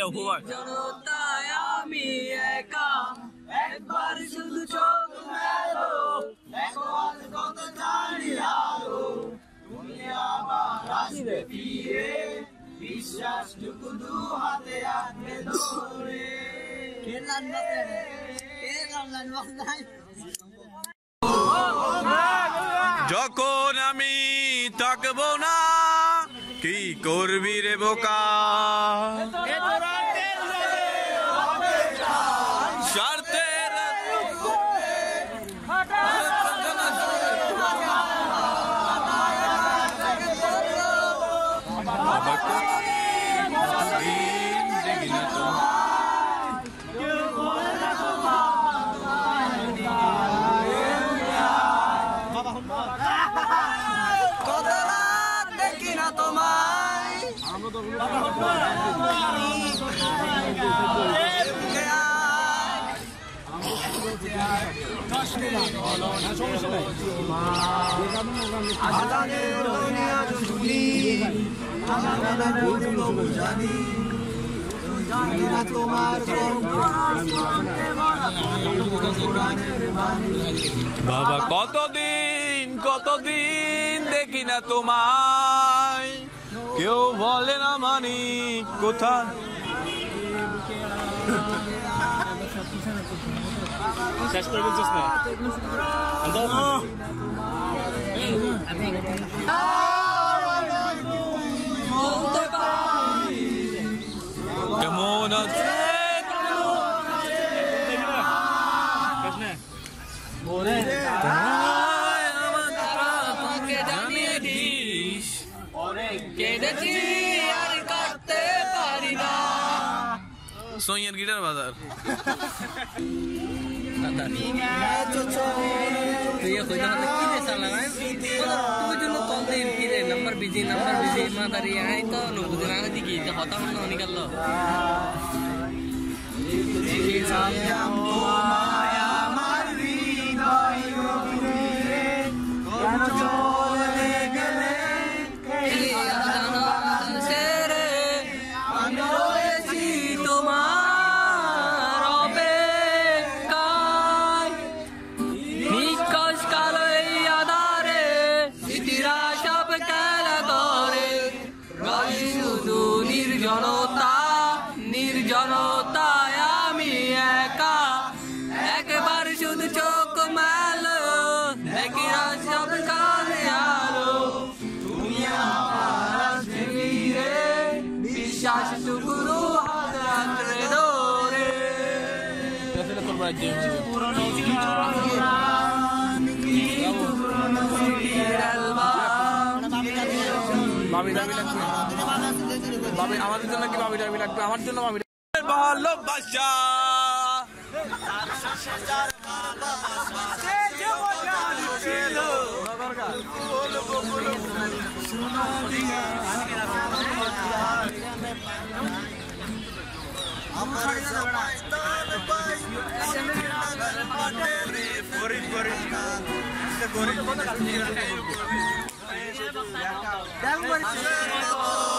উপহার জনতায় আমি একা একবার শুধু চোখ মেলো দেখো আজ কত জানি আলো তুমি আবার আসবে ফিরে বিশ্বাসটুকু দু হাতে আঁকড়ে ধরে যখন আমি থাকবো না কি করবি রে বোকা স্বার্থের কত রাত দেখি না তোমায় বাবা কতদিন দেখি না তোমায় কেউ বলে না মানি কোথায় শেষ করে বলছিস না কেমন আছে জানিয়ে দিস কেঁদেছি আর কাটতে পারি না সোনিয়ার গিটার বাজার नंबर बिजी मातारी आई तो नुबुदना दिखी तो होता हम ना निकल लो নির্জনতায় আমি একা একবার শুধু চোখ মেলো দেখি সব কানে আলো তুমি আমার ফিরে বিশ্বাস টুকুরু হাতে আঁকড়ে ধরে পুরনো বাবি আমাদের জন্য কি বাবি ডাবি লাগবে আমার জন্য বাবি ভালোবাসা আমার